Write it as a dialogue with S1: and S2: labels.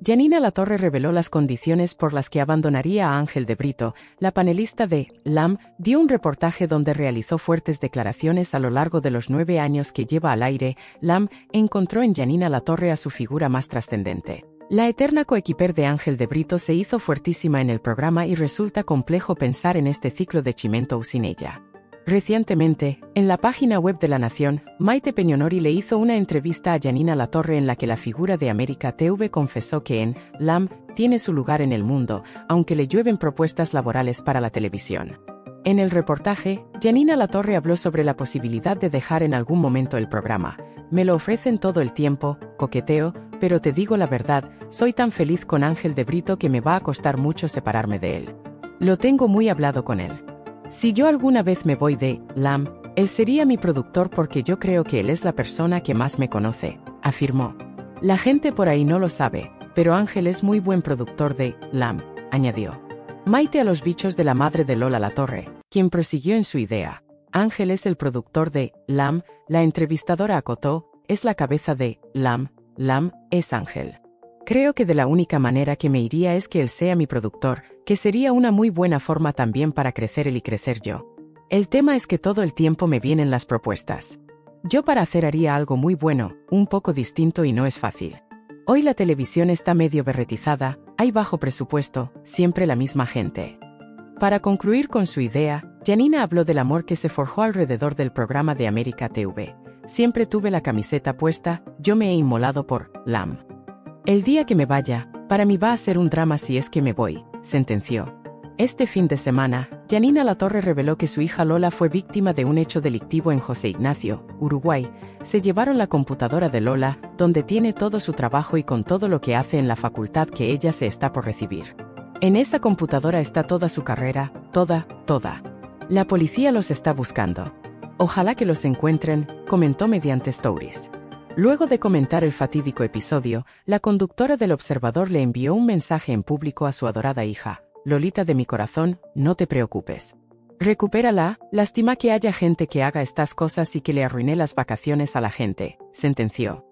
S1: Janina Latorre reveló las condiciones por las que abandonaría a Ángel de Brito. La panelista de LAM dio un reportaje donde realizó fuertes declaraciones a lo largo de los 9 años que lleva al aire. LAM encontró en Janina Latorre a su figura más trascendente. La eterna coequiper de Ángel de Brito se hizo fuertísima en el programa y resulta complejo pensar en este ciclo de Chimento sin ella. Recientemente, en la página web de La Nación, Maite Peñonori le hizo una entrevista a Janina Latorre en la que la figura de América TV confesó que en LAM tiene su lugar en el mundo, aunque le llueven propuestas laborales para la televisión. En el reportaje, Janina Latorre habló sobre la posibilidad de dejar en algún momento el programa. Me lo ofrecen todo el tiempo, coqueteo, pero te digo la verdad, soy tan feliz con Ángel de Brito que me va a costar mucho separarme de él. Lo tengo muy hablado con él. Si yo alguna vez me voy de LAM, él sería mi productor porque yo creo que él es la persona que más me conoce, afirmó. La gente por ahí no lo sabe, pero Ángel es muy buen productor de LAM, añadió. Maite a los bichos de la madre de Lola Latorre, quien prosiguió en su idea. Ángel es el productor de LAM, la entrevistadora acotó, es la cabeza de LAM, LAM es Ángel. Creo que de la única manera que me iría es que él sea mi productor, que sería una muy buena forma también para crecer él y crecer yo. El tema es que todo el tiempo me vienen las propuestas. Yo para hacer haría algo muy bueno, un poco distinto y no es fácil. Hoy la televisión está medio berretizada, hay bajo presupuesto, siempre la misma gente. Para concluir con su idea, Janina habló del amor que se forjó alrededor del programa de América TV. Siempre tuve la camiseta puesta, yo me he inmolado por LAM. El día que me vaya, para mí va a ser un drama si es que me voy, sentenció. Este fin de semana, Janina Latorre reveló que su hija Lola fue víctima de un hecho delictivo en José Ignacio, Uruguay. Se llevaron la computadora de Lola, donde tiene todo su trabajo y con todo lo que hace en la facultad que ella se está por recibir. En esa computadora está toda su carrera, toda. La policía los está buscando. Ojalá que los encuentren, comentó mediante stories. Luego de comentar el fatídico episodio, la conductora del Observador le envió un mensaje en público a su adorada hija. Lolita de mi corazón, no te preocupes. Recupérala, lástima que haya gente que haga estas cosas y que le arruiné las vacaciones a la gente, sentenció.